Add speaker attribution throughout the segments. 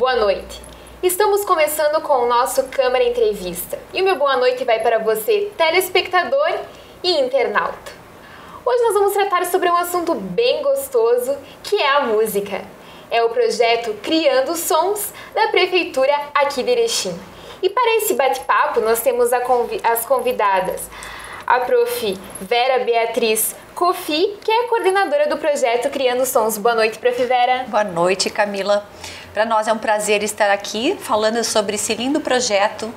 Speaker 1: boa noite. Estamos começando com o nosso Câmara Entrevista. E o meu boa noite vai para você, telespectador e internauta. Hoje nós vamos tratar sobre um assunto bem gostoso, que é a música. É o projeto Criando Sons da Prefeitura aqui de Erechim. E para esse bate-papo nós temos as convidadas, a prof. Vera Beatriz Kofi, que é a coordenadora do projeto Criando Sons. Boa noite, prof. Vera.
Speaker 2: Boa noite, Camila. Para nós é um prazer estar aqui falando sobre esse lindo projeto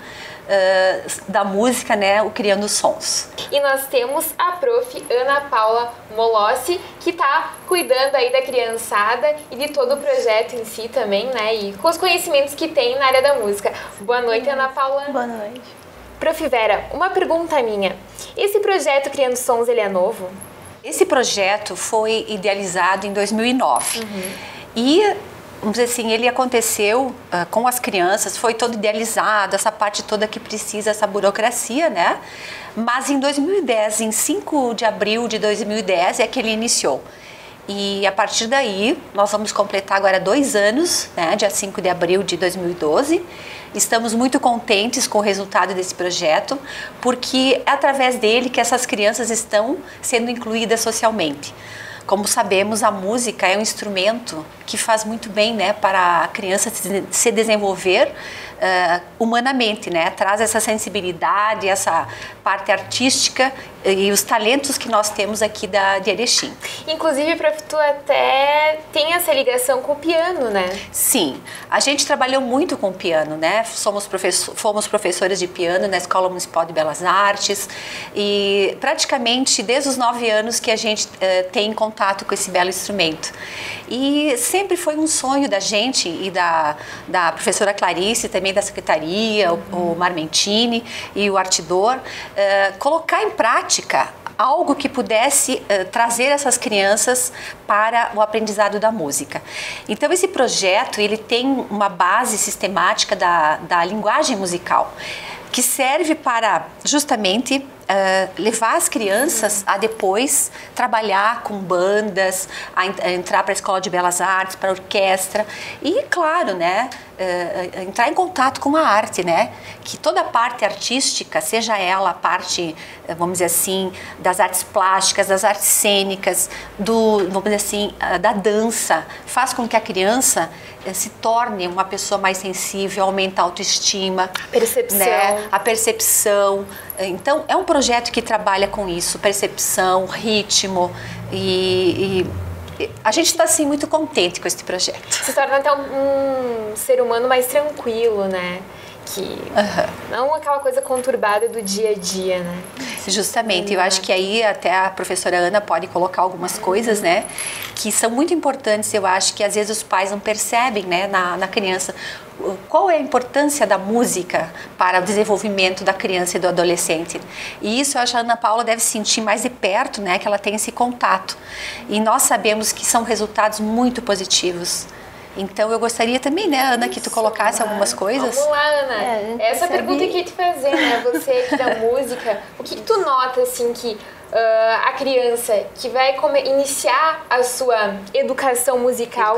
Speaker 2: da música, né, o Criando Sons.
Speaker 1: E nós temos a prof. Ana Paula Molossi, que está cuidando aí da criançada e de todo o projeto em si também, né, e com os conhecimentos que tem na área da música. Boa noite, Ana Paula.
Speaker 3: Boa noite.
Speaker 1: Prof. Vera, uma pergunta minha. Esse projeto Criando Sons, ele é novo?
Speaker 2: Esse projeto foi idealizado em 2009. E, vamos dizer assim, ele aconteceu com as crianças, foi todo idealizado, essa parte toda que precisa, essa burocracia, né? Mas em 2010, em 5 de abril de 2010, é que ele iniciou. E a partir daí, nós vamos completar agora 2 anos, né, dia 5 de abril de 2012. Estamos muito contentes com o resultado desse projeto, porque é através dele que essas crianças estão sendo incluídas socialmente. Como sabemos, a música é um instrumento que faz muito bem, né, para a criança se desenvolver humanamente, né? Traz essa sensibilidade, essa parte artística e os talentos que nós temos aqui de Erechim.
Speaker 1: Inclusive, prof, tu até tem essa ligação com o piano, né?
Speaker 2: Sim, a gente trabalhou muito com o piano, né? Fomos professores de piano na Escola Municipal de Belas Artes e praticamente desde os 9 anos que a gente tem contato com esse belo instrumento. E sempre foi um sonho da gente e da professora Clarice, também da secretaria, o Marmentini e o Artidor, colocar em prática algo que pudesse trazer essas crianças para o aprendizado da música. Então esse projeto ele tem uma base sistemática da linguagem musical, que serve para justamente levar as crianças a depois trabalhar com bandas, a entrar para a Escola de Belas Artes, para a orquestra e, claro, né, entrar em contato com a arte, né, que toda a parte artística, seja ela a parte, vamos dizer assim, das artes plásticas, das artes cênicas, vamos dizer assim, da dança, faz com que a criança se torne uma pessoa mais sensível, aumenta a autoestima,
Speaker 1: percepção,
Speaker 2: né, a percepção. Então, é um projeto que trabalha com isso, percepção, ritmo e a gente está, assim, muito contente com esse projeto.
Speaker 1: Se torna até um ser humano mais tranquilo, né? Que não aquela coisa conturbada do dia a dia, né?
Speaker 2: Justamente, eu acho que aí até a professora Ana pode colocar algumas coisas, né, que são muito importantes. Eu acho que às vezes os pais não percebem, né, na criança, qual é a importância da música para o desenvolvimento da criança e do adolescente. E isso eu acho que a Ana Paula deve sentir mais de perto, né, que ela tem esse contato. E nós sabemos que são resultados muito positivos. Então eu gostaria também, né, Ana, que tu colocasse algumas coisas.
Speaker 1: Vamos lá, Ana. Essa pergunta que eu ia te fazer, né, você aqui da música, o que tu nota, assim, que a criança que vai iniciar a sua educação musical,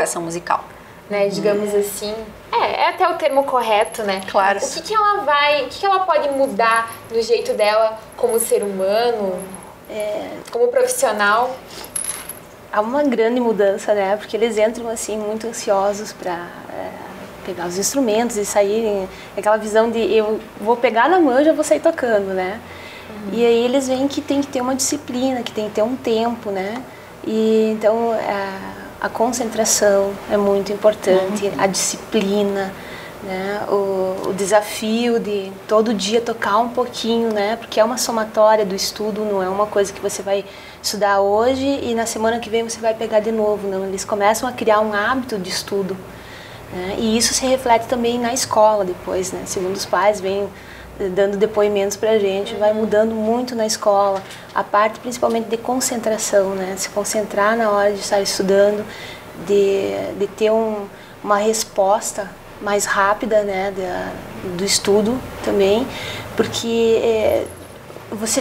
Speaker 1: né, digamos assim, é até o termo correto, né?
Speaker 2: Claro.
Speaker 1: O que ela pode mudar no jeito dela como ser humano, como profissional?
Speaker 3: Há uma grande mudança, né? Porque eles entram assim muito ansiosos para pegar os instrumentos e saírem, aquela visão de eu vou pegar na mão e já vou sair tocando, né? E aí eles veem que tem que ter uma disciplina, que tem que ter um tempo, né? E então a concentração é muito importante, a disciplina, né? O desafio de todo dia tocar um pouquinho, né? Porque é uma somatória do estudo, não é uma coisa que você vai estudar hoje e na semana que vem você vai pegar de novo, não. Eles começam a criar um hábito de estudo, né? E isso se reflete também na escola depois, né? Segundo os pais, vêm dando depoimentos pra gente, vai mudando muito na escola, a parte principalmente de concentração, né? Se concentrar na hora de estar estudando, de ter uma resposta mais rápida, né, do estudo também, porque você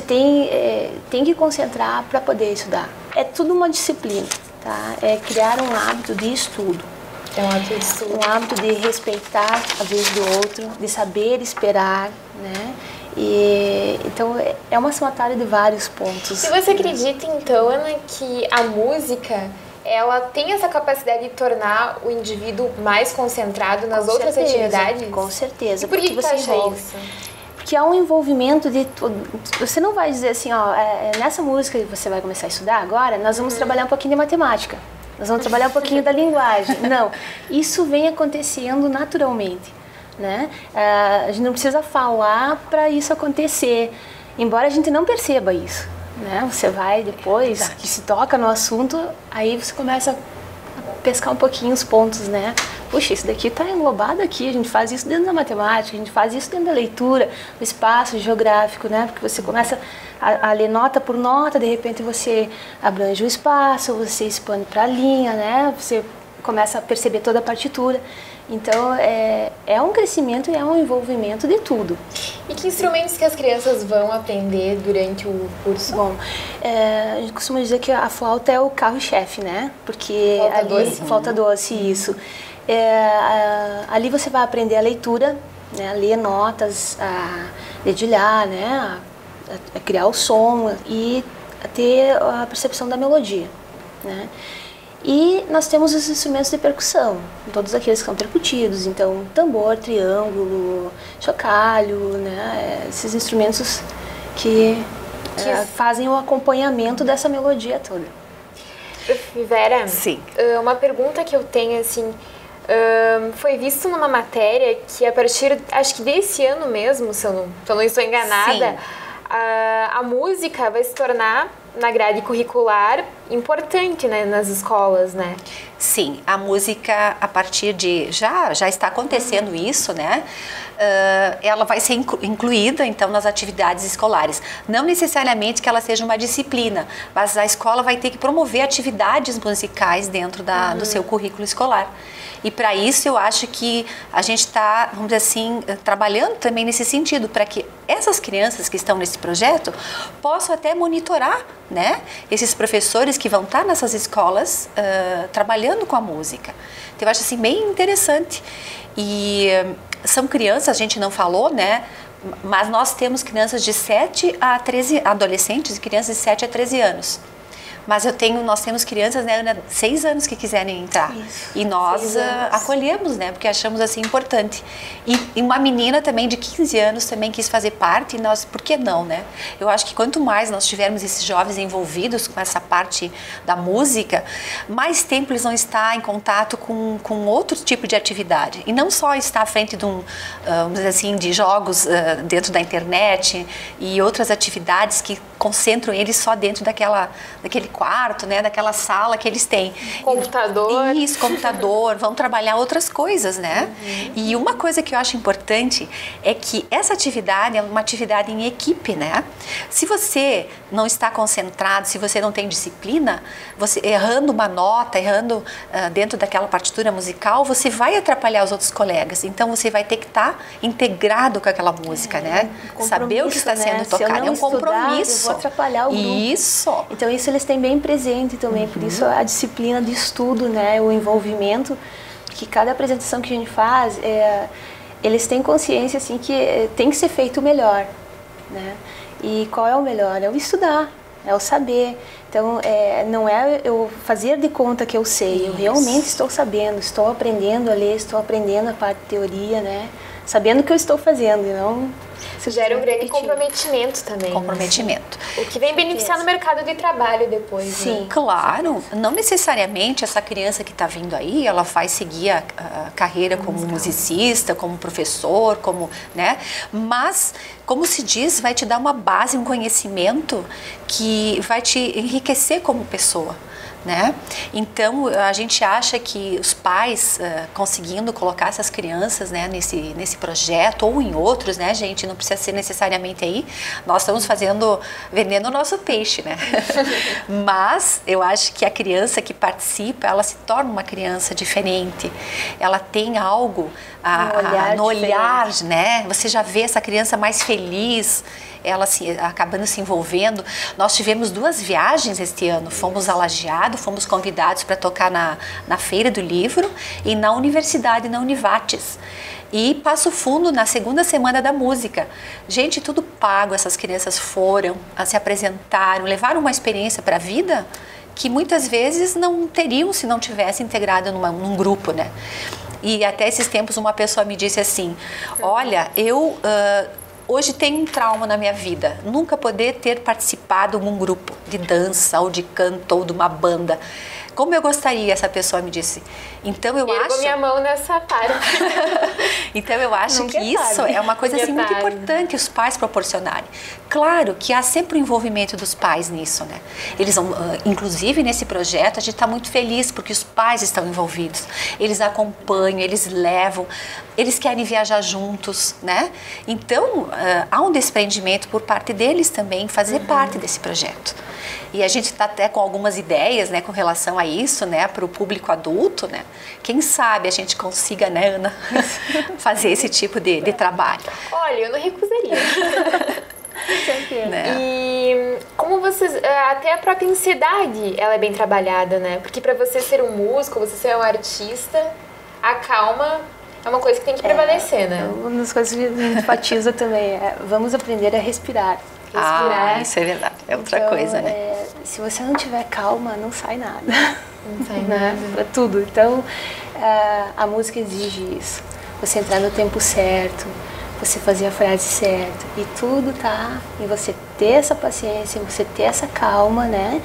Speaker 3: tem que concentrar para poder estudar. É tudo uma disciplina, tá? É criar um hábito de estudo.
Speaker 1: É um hábito de estudo.
Speaker 3: Um hábito de respeitar a vez do outro, de saber esperar, né? E, então, é uma somatória de vários pontos.
Speaker 1: E você acredita, então, Ana, que a música, ela tem essa capacidade de tornar o indivíduo mais concentrado nas outras atividades?
Speaker 3: Com certeza.
Speaker 1: E por que
Speaker 3: você
Speaker 1: acha
Speaker 3: envolve
Speaker 1: isso?
Speaker 3: Porque há um envolvimento de tudo. Você não vai dizer assim, ó, nessa música que você vai começar a estudar agora, nós vamos trabalhar um pouquinho de matemática. Nós vamos trabalhar um pouquinho da linguagem. Não, isso vem acontecendo naturalmente, né? A gente não precisa falar para isso acontecer, embora a gente não perceba isso, né? Você vai depois, que se toca no assunto, aí você começa a pescar um pouquinho os pontos, né? Puxa, isso daqui está englobado aqui, a gente faz isso dentro da matemática, a gente faz isso dentro da leitura, do espaço geográfico, né? Porque você começa a ler nota por nota, de repente você abrange o espaço, você expande para a linha, né? Você começa a perceber toda a partitura. Então, é um crescimento e é um envolvimento de tudo.
Speaker 1: E que instrumentos que as crianças vão aprender durante o curso?
Speaker 3: Bom, a gente costuma dizer que a flauta é o carro-chefe, né? Porque flauta doce, isso. Ali você vai aprender a leitura, né? A ler notas, a dedilhar, né? A criar o som e a ter a percepção da melodia, né? E nós temos os instrumentos de percussão, todos aqueles que são percutidos, então tambor, triângulo, chocalho, né? Esses instrumentos que fazem o acompanhamento dessa melodia toda.
Speaker 1: Vera,
Speaker 2: sim.
Speaker 1: Uma pergunta que eu tenho, assim, foi visto numa matéria que a partir, acho que desse ano mesmo, se eu não estou enganada, a música vai se tornar, na grade curricular, importante, né, nas escolas, né?
Speaker 2: Sim, a música, a partir de... Já está acontecendo isso, né? Ela vai ser incluída, então, nas atividades escolares. Não necessariamente que ela seja uma disciplina, mas a escola vai ter que promover atividades musicais dentro do seu currículo escolar. E para isso eu acho que a gente está, vamos dizer assim, trabalhando também nesse sentido, para que essas crianças que estão nesse projeto possam até monitorar, né, esses professores que vão estar nessas escolas trabalhando com a música. Então eu acho assim bem interessante. E são crianças, a gente não falou, né, mas nós temos crianças de 7 a 13, adolescentes e crianças de 7 a 13 anos. Mas nós temos crianças, né, Ana, 6 anos que quiserem entrar. Isso. E nós acolhemos, né, porque achamos assim importante. E uma menina também de 15 anos também quis fazer parte, e nós, por que não, né? Eu acho que quanto mais nós tivermos esses jovens envolvidos com essa parte da música, mais tempo eles vão estar em contato com outro tipo de atividade. E não só estar à frente de vamos dizer assim, de jogos dentro da internet e outras atividades que concentram eles só dentro daquele quarto, né, daquela sala que eles têm.
Speaker 1: Computador.
Speaker 2: Isso, computador, vão trabalhar outras coisas, né? E uma coisa que eu acho importante é que essa atividade é uma atividade em equipe, né? Se você não está concentrado, se você não tem disciplina, você errando uma nota, errando dentro daquela partitura musical, você vai atrapalhar os outros colegas. Então você vai ter que estar integrado com aquela música, né? Saber o que está sendo tocado. É um compromisso.
Speaker 3: Eu vou atrapalhar o grupo.
Speaker 2: Isso.
Speaker 3: Então isso eles têm bem presente também, por isso a disciplina de estudo, né, o envolvimento, que cada apresentação que a gente faz, eles têm consciência assim que tem que ser feito o melhor, né? E qual é o melhor? É o estudar, é o saber. Então não é eu fazer de conta que eu sei, eu realmente estou sabendo, estou aprendendo a ler, estou aprendendo a parte de teoria, né? Sabendo o que eu estou fazendo, e não...
Speaker 1: Gera um grande comprometimento também.
Speaker 2: Comprometimento.
Speaker 1: Né? O que vem beneficiar no mercado de trabalho depois.
Speaker 2: Sim,
Speaker 1: né?
Speaker 2: Claro. Não necessariamente essa criança que está vindo aí, ela vai seguir a carreira como musicista, como professor, né? Mas, como se diz, vai te dar uma base, um conhecimento que vai te enriquecer como pessoa. Né? Então a gente acha que os pais conseguindo colocar essas crianças, né, nesse projeto ou em outros, né, gente, não precisa ser necessariamente aí, nós estamos vendendo o nosso peixe, né? Mas eu acho que a criança que participa, ela se torna uma criança diferente, ela tem algo no olhar, né? Você já vê essa criança mais feliz. ela acabando se envolvendo. Nós tivemos 2 viagens este ano, fomos a Lajeado, fomos convidados para tocar na Feira do Livro e na Universidade, na Univates. E Passo Fundo na segunda semana da música. Gente, tudo pago, essas crianças foram, se apresentaram, levaram uma experiência para a vida que muitas vezes não teriam se não tivessem integrado num grupo, né? E até esses tempos uma pessoa me disse assim, olha, eu hoje tenho um trauma na minha vida, nunca poder ter participado de um grupo de dança ou de canto ou de uma banda. Como eu gostaria, essa pessoa me disse. Então eu acho...
Speaker 1: minha mão nessa parte.
Speaker 2: Então eu acho que isso é uma coisa assim, muito importante os pais proporcionarem. Claro que há sempre o envolvimento dos pais nisso, né? Eles vão, inclusive nesse projeto, a gente está muito feliz porque os pais estão envolvidos. Eles acompanham, eles levam, eles querem viajar juntos, né? Então há um desprendimento por parte deles também fazer parte desse projeto. E a gente está até com algumas ideias, né, com relação a isso, né, para o público adulto, né? Quem sabe a gente consiga, né, Ana, fazer esse tipo de trabalho.
Speaker 1: Olha, eu não recusaria.
Speaker 2: Né?
Speaker 1: E como vocês, até a própria ansiedade, ela é bem trabalhada, né? Porque para você ser um músico, você ser um artista, a calma é uma coisa que tem que prevalecer, né?
Speaker 3: Uma das coisas que a gente enfatiza também é vamos aprender a respirar.
Speaker 2: Isso é verdade. É outra coisa, né?
Speaker 3: Se você não tiver calma, não sai nada.
Speaker 1: Não sai nada.
Speaker 3: Pra tudo. Então, a música exige isso. Você entrar no tempo certo, você fazer a frase certa. E tudo tá em você ter essa paciência, em você ter essa calma, né?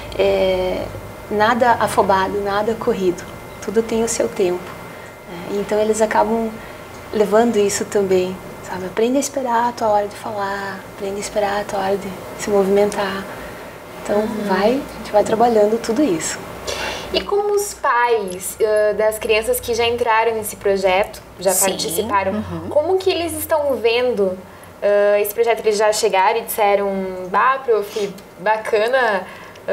Speaker 3: Nada afobado, nada corrido. Tudo tem o seu tempo. Então, eles acabam levando isso também. Sabe? Aprende a esperar a tua hora de falar, aprende a esperar a tua hora de se movimentar. Então, a gente vai trabalhando tudo isso.
Speaker 1: E como os pais das crianças que já entraram nesse projeto, já participaram, como que eles estão vendo esse projeto? Eles já chegaram e disseram, prof, bacana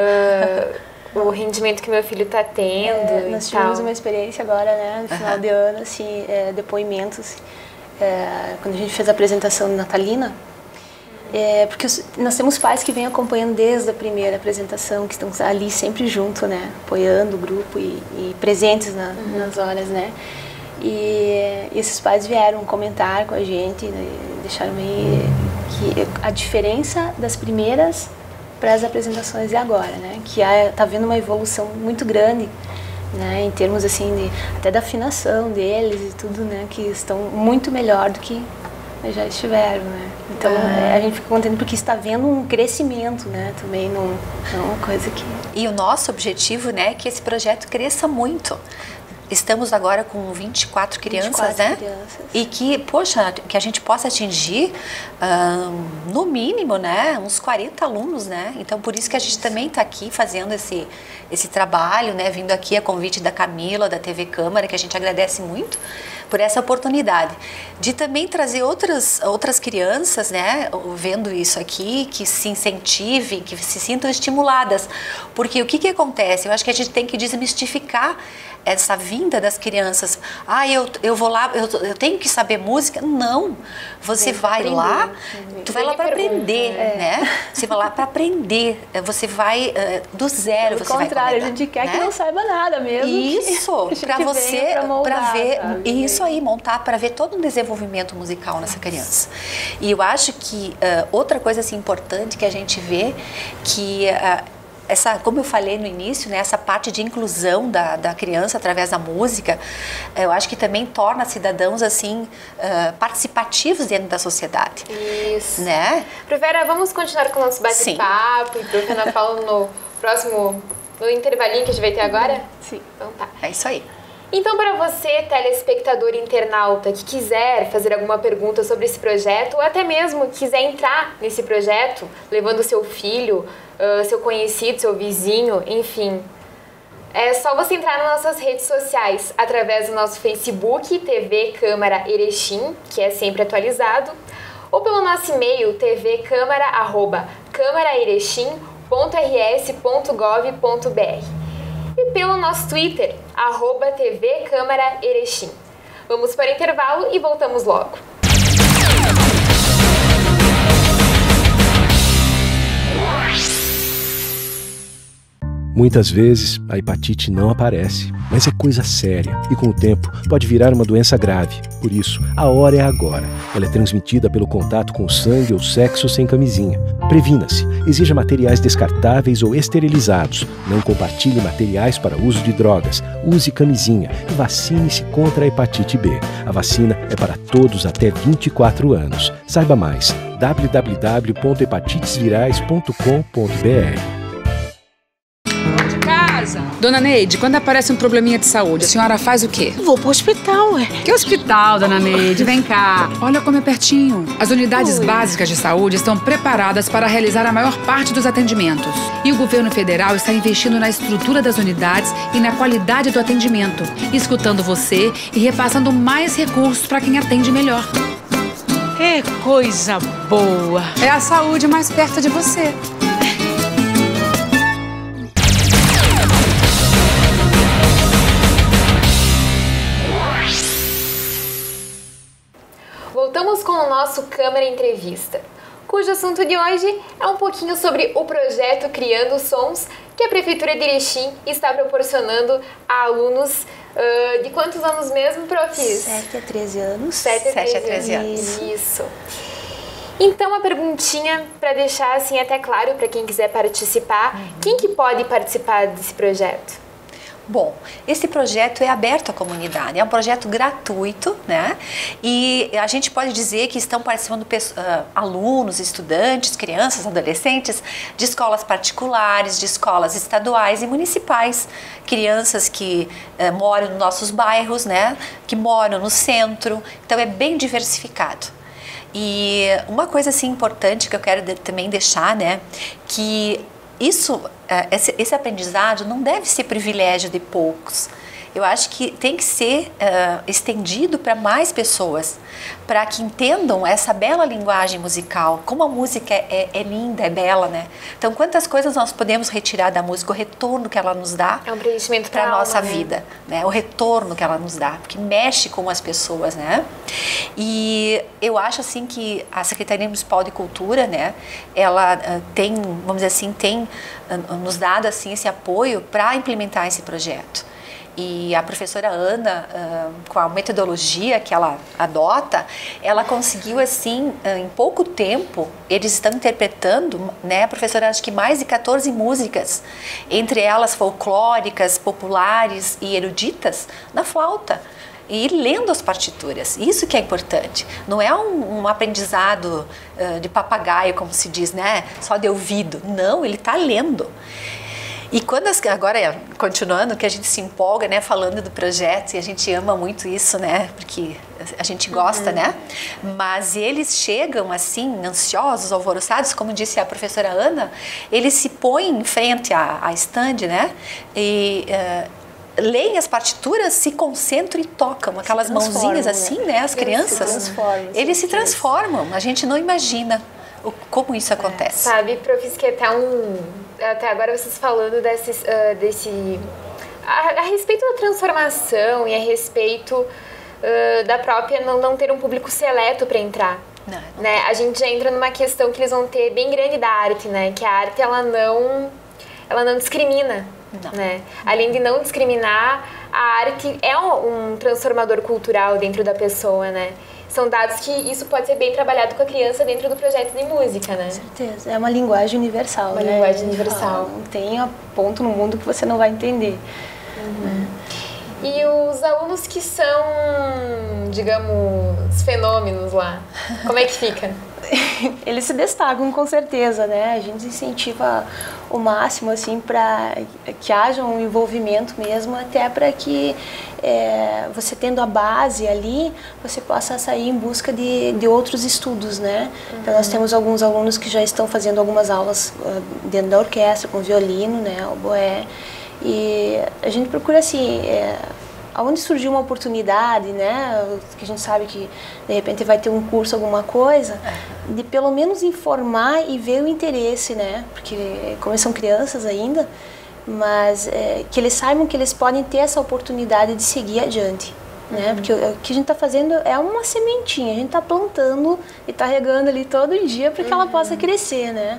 Speaker 1: o rendimento que meu filho está tendo
Speaker 3: nós tivemos uma experiência agora, né, no final de ano, assim, depoimentos. Quando a gente fez a apresentação natalina, porque nós temos pais que vêm acompanhando desde a primeira apresentação, que estão ali sempre junto, né, apoiando o grupo e presentes nas horas, né, e esses pais vieram comentar com a gente, né, deixaram meio que a diferença das primeiras para as apresentações de agora, né, que está havendo uma evolução muito grande, né, em termos assim até da afinação deles e tudo, né, que estão muito melhor do que já estiveram, né. Então a gente fica contente porque está vendo um crescimento, né, também não é uma coisa que...
Speaker 2: E o nosso objetivo, né, é que esse projeto cresça muito. Estamos agora com 24 crianças, né? E que, poxa, que a gente possa atingir, no mínimo, né, uns 40 alunos, né? Então, por isso que a gente também está aqui fazendo esse trabalho, né? Vindo aqui a convite da Camila, da TV Câmara, que a gente agradece muito por essa oportunidade de também trazer outras crianças, né, vendo isso aqui, que se incentivem, que se sintam estimuladas. Porque o que acontece? Eu acho que a gente tem que desmistificar essa vinda das crianças. Eu vou lá, eu tenho que saber música. Não, você vai lá, tu vai lá para aprender, né? Você vai lá para aprender, você vai do zero, você vai começar.
Speaker 3: A gente quer que não saiba nada mesmo.
Speaker 2: Isso, para você, para ver,
Speaker 3: sabe?
Speaker 2: Isso aí, montar, para ver todo um desenvolvimento musical nessa criança. E eu acho que outra coisa assim importante que a gente vê, que como eu falei no início, né, essa parte de inclusão da criança através da música, eu acho que também torna cidadãos assim participativos dentro da sociedade.
Speaker 1: Isso.
Speaker 2: Né?
Speaker 1: Professora, vamos continuar com o nosso bate-papo e a Ana Paula no intervalinho que a gente vai ter agora?
Speaker 3: Sim.
Speaker 1: Então tá.
Speaker 2: É isso aí.
Speaker 1: Então, para você, telespectador internauta, que quiser fazer alguma pergunta sobre esse projeto, ou até mesmo quiser entrar nesse projeto, levando seu filho, seu conhecido, seu vizinho, enfim, é só você entrar nas nossas redes sociais, através do nosso Facebook, TV Câmara Erechim, que é sempre atualizado, ou pelo nosso e-mail, tvcamara@câmaraerechim.rs.gov.br. E pelo nosso Twitter, @TV Câmara Erechim. Vamos para o intervalo e voltamos logo.
Speaker 4: Muitas vezes, a hepatite não aparece, mas é coisa séria e, com o tempo, pode virar uma doença grave. Por isso, a hora é agora. Ela é transmitida pelo contato com sangue ou sexo sem camisinha. Previna-se. Exija materiais descartáveis ou esterilizados. Não compartilhe materiais para uso de drogas. Use camisinha e vacine-se contra a hepatite B. A vacina é para todos até 24 anos. Saiba mais. www.hepatitesvirais.com.br.
Speaker 5: Dona Neide, quando aparece um probleminha de saúde, a senhora faz o quê?
Speaker 6: Vou pro hospital, ué.
Speaker 5: Que hospital, Dona Neide? Vem cá. Olha como é pertinho. As unidades básicas de saúde estão preparadas para realizar a maior parte dos atendimentos. E o governo federal está investindo na estrutura das unidades e na qualidade do atendimento, escutando você e repassando mais recursos para quem atende melhor.
Speaker 6: É coisa boa.
Speaker 5: É a saúde mais perto de você.
Speaker 1: Voltamos com o nosso Câmara Entrevista, cujo assunto de hoje é um pouquinho sobre o projeto Criando Sons que a Prefeitura de Erechim está proporcionando a alunos de quantos anos mesmo, profs?
Speaker 3: 7 a 13 anos.
Speaker 1: 7 a 13 anos. Isso. Então, a perguntinha para deixar assim até claro para quem quiser participar, quem que pode participar desse projeto?
Speaker 2: Bom, esse projeto é aberto à comunidade, é um projeto gratuito, né? E a gente pode dizer que estão participando alunos, estudantes, crianças, adolescentes de escolas particulares, de escolas estaduais e municipais, crianças que moram nos nossos bairros, né? Que moram no centro, então é bem diversificado. E uma coisa assim importante que eu quero também deixar, né? Que esse aprendizado não deve ser privilégio de poucos. Eu acho que tem que ser estendido para mais pessoas, para que entendam essa bela linguagem musical, como a música é linda, é bela, né? Então, quantas coisas nós podemos retirar da música, o retorno que ela nos dá para a nossa vida, né? O retorno que ela nos dá, porque mexe com as pessoas, né? E eu acho assim que a Secretaria Municipal de Cultura, né? Ela tem, vamos dizer assim, tem nos dado assim esse apoio para implementar esse projeto. E a professora Ana, com a metodologia que ela adota, ela conseguiu assim, em pouco tempo, eles estão interpretando, né, professora, acho que mais de 14 músicas, entre elas folclóricas, populares e eruditas, na flauta. E ir lendo as partituras, isso que é importante. Não é um aprendizado de papagaio, como se diz, né, só de ouvido. Não, ele está lendo. E quando agora, continuando, que a gente se empolga, né, falando do projeto, e a gente ama muito isso, né, porque a gente gosta, né, mas eles chegam assim, ansiosos, alvoroçados, como disse a professora Ana, eles se põem em frente à estande, né, e leem as partituras, se concentram e tocam, aquelas mãozinhas assim, né, as crianças, eles se transformam, a gente não imagina como isso acontece.
Speaker 1: Sabe, professor, que até agora vocês falando a respeito da transformação e a respeito da própria não ter um público seleto para entrar. Não. Né? A gente já entra numa questão que eles vão ter bem grande da arte, né? Que a arte ela não discrimina. Não. Né? Além de não discriminar, a arte é um transformador cultural dentro da pessoa, né? São dados que isso pode ser bem trabalhado com a criança dentro do projeto de música, né? Com
Speaker 3: certeza. É uma linguagem universal,
Speaker 1: né? Uma linguagem universal.
Speaker 3: Não tem ponto no mundo que você não vai entender.
Speaker 1: Né? E os alunos que são, digamos, fenômenos lá, como é que fica?
Speaker 3: Eles se destacam com certeza, né? A gente incentiva o máximo assim para que haja um envolvimento mesmo, até para que você tendo a base ali, você possa sair em busca de outros estudos, né? Então nós temos alguns alunos que já estão fazendo algumas aulas dentro da orquestra, com violino, né? Oboé. E a gente procura assim, aonde surgiu uma oportunidade, né, que a gente sabe que de repente vai ter um curso, alguma coisa, de pelo menos informar e ver o interesse, né, porque como eles são crianças ainda, mas que eles saibam que eles podem ter essa oportunidade de seguir adiante. Né? Porque o que a gente está fazendo é uma sementinha, a gente está plantando e está regando ali todo dia para que ela possa crescer, né?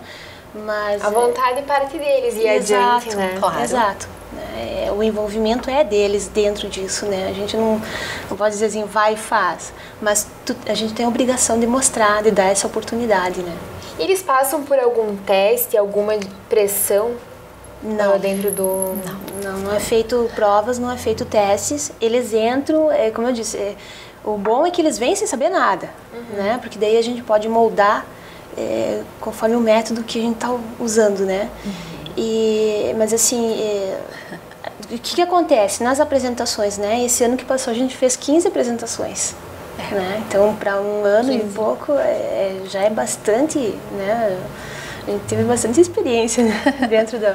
Speaker 3: Mas
Speaker 1: a vontade parte deles e adiante, né?
Speaker 2: Claro.
Speaker 3: Exato. O envolvimento é deles dentro disso, né? A gente não pode dizer assim, vai e faz, mas a gente tem a obrigação de mostrar, de dar essa oportunidade, né?
Speaker 1: Eles passam por algum teste, alguma pressão?
Speaker 3: Não.
Speaker 1: Dentro do...
Speaker 3: Não é feito provas, não é feito testes. Eles entram, como eu disse, o bom é que eles vêm sem saber nada, né? Porque daí a gente pode moldar conforme o método que a gente está usando, né? Mas assim, o que acontece nas apresentações, né? Esse ano que passou a gente fez 15 apresentações. Né? Então, para um ano 15. E pouco, já é bastante, né? A gente teve bastante experiência, né? Dentro da...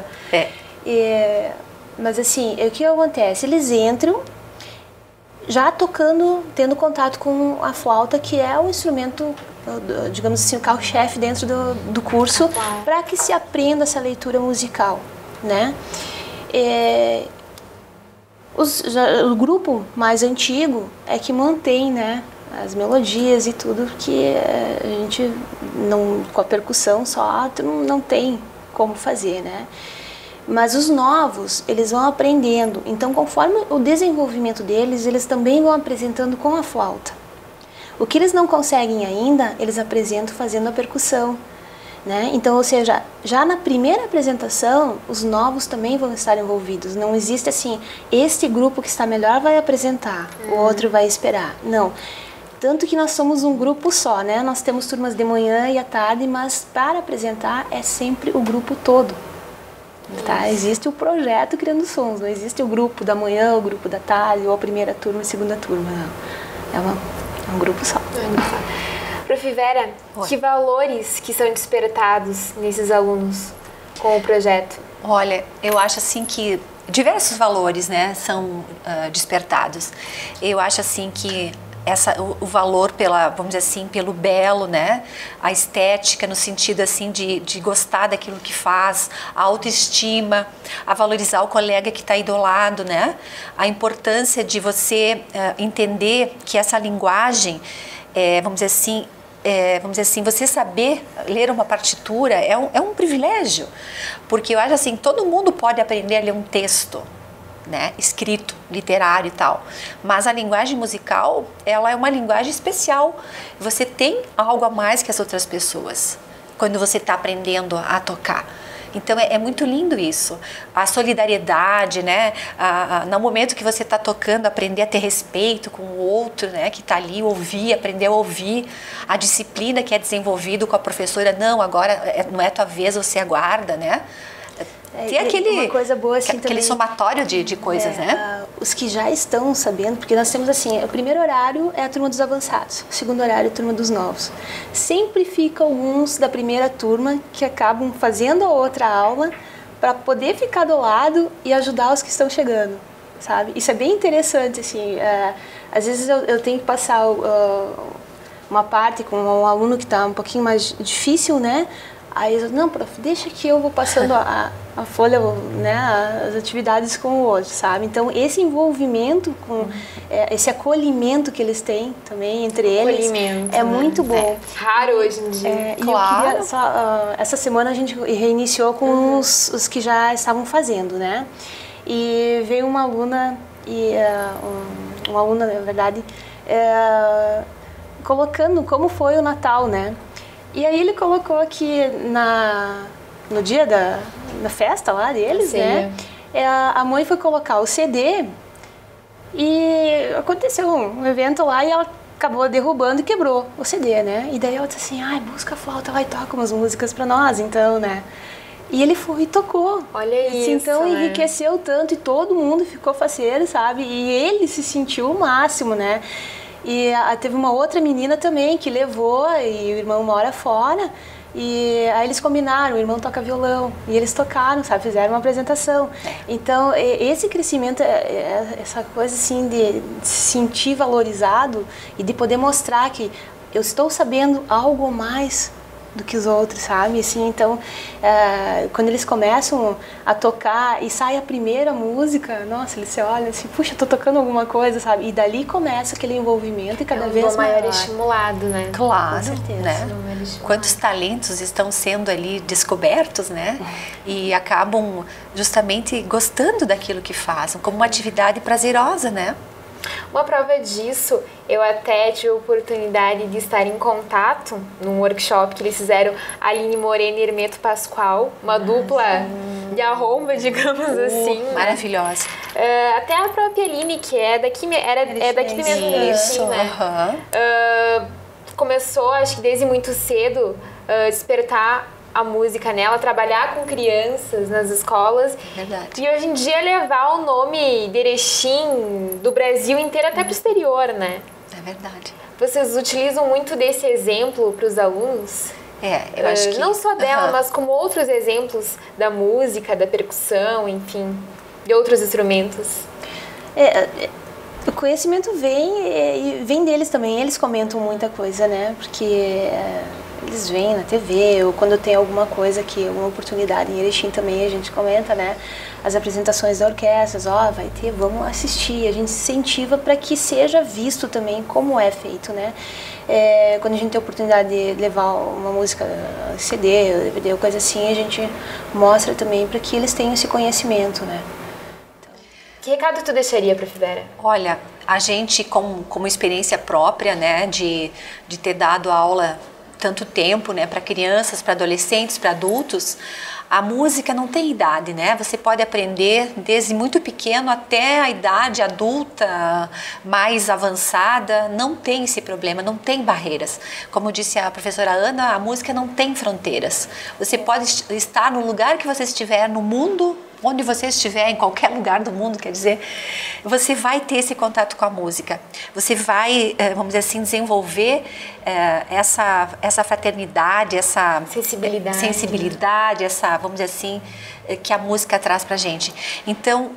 Speaker 3: mas assim, o que acontece? Eles entram já tocando, tendo contato com a flauta, que é o instrumento, digamos assim, o carro-chefe dentro do curso, para que se aprenda essa leitura musical, né? O grupo mais antigo é que mantém, né, as melodias e tudo, que a gente não, com a percussão só não tem como fazer, né? Mas os novos, eles vão aprendendo. Então, conforme o desenvolvimento deles, eles também vão apresentando com a flauta. O que eles não conseguem ainda, eles apresentam fazendo a percussão, né? Então, ou seja, já na primeira apresentação, os novos também vão estar envolvidos. Não existe assim, este grupo que está melhor vai apresentar, o outro vai esperar. Não. Tanto que nós somos um grupo só, né? Nós temos turmas de manhã e à tarde, mas para apresentar é sempre o grupo todo. Tá? Existe o projeto Criando Sons, não existe o grupo da manhã, o grupo da tarde, ou a primeira turma e a segunda turma. Não. É um grupo só.
Speaker 1: Prof. Vera, que valores que são despertados nesses alunos com o projeto?
Speaker 2: Olha, eu acho assim que diversos valores, né, são despertados. Eu acho assim que o valor vamos dizer assim, pelo belo, né? A estética no sentido assim de gostar daquilo que faz, a autoestima, a valorizar o colega que está aí do lado, né? A importância de você entender que essa linguagem, vamos dizer assim, você saber ler uma partitura é um privilégio, porque eu acho assim, todo mundo pode aprender a ler um texto, né, escrito, literário e tal, mas a linguagem musical, ela é uma linguagem especial. Você tem algo a mais que as outras pessoas quando você está aprendendo a tocar. Então é muito lindo isso, a solidariedade, né? No momento que você está tocando, aprender a ter respeito com o outro, né? Que está ali, aprender a ouvir, a disciplina que é desenvolvida com a professora, não, agora não é tua vez, você aguarda, né? Tem
Speaker 3: uma coisa boa, assim,
Speaker 2: aquele
Speaker 3: também,
Speaker 2: somatório de coisas, né?
Speaker 3: Os que já estão sabendo, porque nós temos assim, o primeiro horário é a turma dos avançados, o segundo horário é a turma dos novos. Sempre fica alguns da primeira turma que acabam fazendo a outra aula para poder ficar do lado e ajudar os que estão chegando, sabe? Isso é bem interessante, assim, às vezes eu tenho que passar uma parte com um aluno que está um pouquinho mais difícil, né? Aí eu não, prof, deixa que eu vou passando a folha, né, as atividades com o outro, sabe? Então, esse envolvimento, com esse acolhimento que eles têm também entre eles, é muito bom.
Speaker 1: Raro hoje em dia.
Speaker 3: Claro. E eu queria essa semana a gente reiniciou com os que já estavam fazendo, né? E veio uma aluna, uma aluna, na verdade, colocando como foi o Natal, né? E aí ele colocou aqui no dia da festa lá deles, né? A mãe foi colocar o CD e aconteceu um evento lá e ela acabou derrubando e quebrou o CD, né? E daí ela disse assim, ai, busca a flauta lá e toca umas músicas pra nós, então, né? E ele foi e tocou.
Speaker 1: Olha isso,
Speaker 3: então enriqueceu tanto e todo mundo ficou faceiro, sabe? E ele se sentiu o máximo, né? E teve uma outra menina também que levou, e o irmão mora fora, e aí eles combinaram, o irmão toca violão, e eles tocaram, sabe, fizeram uma apresentação. Então, esse crescimento, essa coisa assim de se sentir valorizado e de poder mostrar que eu estou sabendo algo mais do que os outros, sabe? Assim, então, quando eles começam a tocar e sai a primeira música, nossa, eles se olham assim, puxa, tô tocando alguma coisa, sabe? E dali começa aquele envolvimento e cada vez
Speaker 1: maior
Speaker 3: maior.
Speaker 1: estimulado, né?
Speaker 2: Claro,
Speaker 3: Com certeza.
Speaker 2: né? Quantos talentos estão sendo ali descobertos, né? E acabam justamente gostando daquilo que fazem, como uma atividade prazerosa, né?
Speaker 1: Uma prova disso, eu até tive a oportunidade de estar em contato num workshop que eles fizeram, Aline Moreno e Hermeto Pascoal, uma dupla de arromba, digamos assim.
Speaker 2: Maravilhosa.
Speaker 1: Até a própria Aline, que é daqui, é daqui mesmo,
Speaker 2: Isso,
Speaker 1: né? Começou, acho que desde muito cedo, despertar a música nela, trabalhar com crianças nas escolas.
Speaker 2: Verdade.
Speaker 1: E hoje em dia levar o nome de Erechim do Brasil inteiro até para o exterior, né?
Speaker 2: É verdade.
Speaker 1: Vocês utilizam muito desse exemplo para os alunos?
Speaker 2: Eu acho que...
Speaker 1: Não só dela, mas como outros exemplos da música, da percussão, enfim, de outros instrumentos.
Speaker 3: O conhecimento vem deles também, eles comentam muita coisa, né? Porque eles veem na TV, ou quando tem alguma coisa alguma oportunidade em Erechim também, a gente comenta, né? As apresentações da orquestra, vai ter, vamos assistir, a gente incentiva para que seja visto também como é feito, né? Quando a gente tem a oportunidade de levar uma música, CD, DVD, ou coisa assim, a gente mostra também para que eles tenham esse conhecimento, né?
Speaker 1: Que recado tu deixaria para a Fivera?
Speaker 2: Olha, a gente, como experiência própria, né, de ter dado aula tanto tempo, né, para crianças, para adolescentes, para adultos, a música não tem idade, né? Você pode aprender desde muito pequeno até a idade adulta mais avançada, não tem esse problema, não tem barreiras. Como disse a professora Ana, a música não tem fronteiras. Você pode estar no lugar que você estiver no mundo, onde você estiver, em qualquer lugar do mundo, quer dizer, você vai ter esse contato com a música. Você vai, vamos dizer assim, desenvolver essa fraternidade, essa sensibilidade, essa, vamos dizer assim, que a música traz pra gente. Então,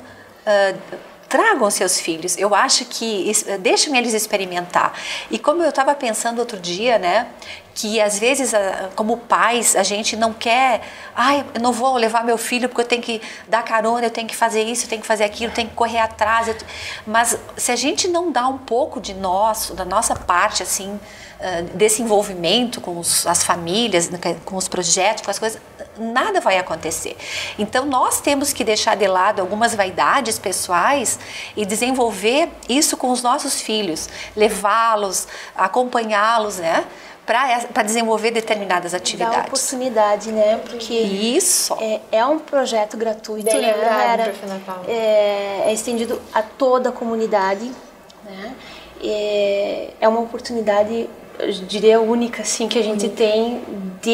Speaker 2: tragam seus filhos, eu acho que deixem eles experimentar. E como eu estava pensando outro dia, né, que às vezes, como pais, a gente não quer, eu não vou levar meu filho porque eu tenho que dar carona, eu tenho que fazer isso, eu tenho que fazer aquilo, eu tenho que correr atrás. Mas se a gente não dá um pouco da nossa parte, assim, desse envolvimento com as famílias, com os projetos, com as coisas, nada vai acontecer. Então nós temos que deixar de lado algumas vaidades pessoais e desenvolver isso com os nossos filhos, levá-los, acompanhá-los, né, para desenvolver determinadas atividades.
Speaker 3: Dá oportunidade, né? Porque
Speaker 2: isso
Speaker 3: é um projeto gratuito,
Speaker 1: bem
Speaker 3: né?
Speaker 1: lembrado, professora Paula.
Speaker 3: É estendido a toda a comunidade, né? É uma oportunidade, eu diria, única, assim, que a gente tem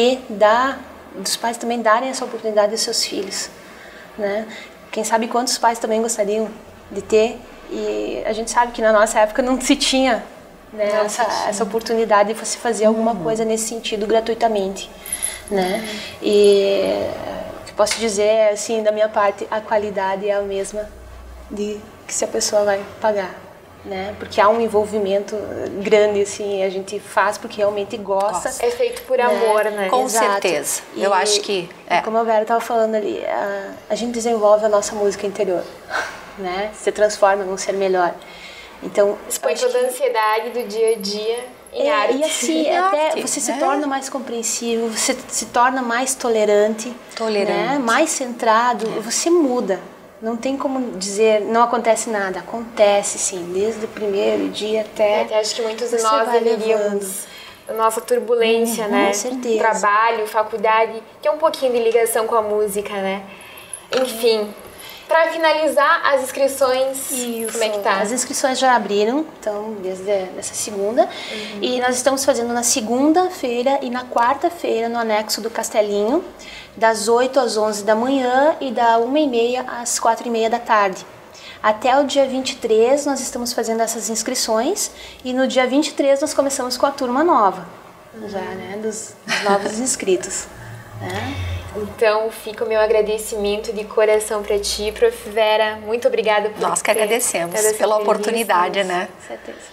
Speaker 3: dos pais também darem essa oportunidade aos seus filhos, né? Quem sabe quantos pais também gostariam de ter, e a gente sabe que na nossa época não se tinha, né, essa oportunidade de você fazer alguma coisa nesse sentido gratuitamente, né? E posso dizer, assim, da minha parte, a qualidade é a mesma que se a pessoa vai pagar, né? Porque há um envolvimento grande, assim, a gente faz porque realmente gosta.
Speaker 1: É feito por amor, né?
Speaker 2: Com
Speaker 3: Exato.
Speaker 2: certeza. Eu acho que...
Speaker 3: Como a Vera estava falando ali, a gente desenvolve a nossa música interior, né? Se transforma num ser melhor. Então,
Speaker 1: expõe toda a ansiedade do dia a dia em arte.
Speaker 3: E assim, até você se torna mais compreensivo, você se torna mais tolerante. Né? Mais centrado, você muda. Não tem como dizer, não acontece nada. Acontece, sim, desde o primeiro dia até...
Speaker 1: acho que muitos de nós deveríamos... A nossa turbulência, né?
Speaker 3: Com certeza.
Speaker 1: Trabalho, faculdade, ter um pouquinho de ligação com a música, né? Enfim... Para finalizar, as inscrições, como é que tá?
Speaker 3: As inscrições já abriram, então, desde essa segunda. E nós estamos fazendo na segunda-feira e na quarta-feira no anexo do Castelinho, das 8 às 11 da manhã e da 1h30 às 4h30 da tarde. Até o dia 23 nós estamos fazendo essas inscrições e no dia 23 nós começamos com a turma nova, já, né, dos novos inscritos, né?
Speaker 1: Então, fica o meu agradecimento de coração para ti, Prof. Vera. Muito obrigada por
Speaker 2: Nós que agradecemos pela oportunidade, né?
Speaker 3: Com certeza.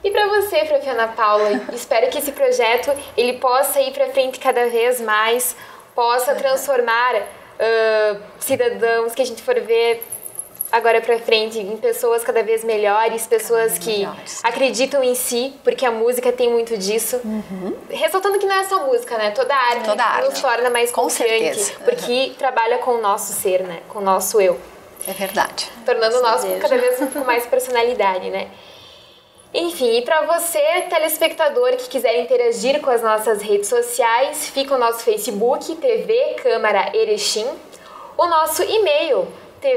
Speaker 1: E para você, Prof. Ana Paula, espero que esse projeto ele possa ir para frente cada vez mais, possa transformar cidadãos que a gente for ver agora para frente em pessoas cada vez melhores, pessoas que acreditam em si, porque a música tem muito disso. Ressaltando que não é só música, né? Toda arte nos torna mais confiante, porque trabalha com o nosso ser, né? Com o nosso eu.
Speaker 2: É verdade.
Speaker 1: Tornando o nosso cada vez com mais personalidade, né? Enfim, e para você, telespectador que quiser interagir com as nossas redes sociais, fica o nosso Facebook, TV Câmara Erechim, o nosso e-mail,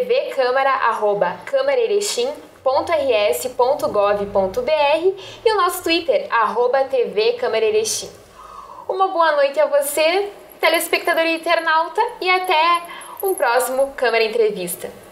Speaker 1: tvcamara@câmaraerechim.rs.gov.br e o nosso Twitter, @tvcamaraerechim. Uma boa noite a você, telespectador e internauta, e até um próximo Câmara Entrevista.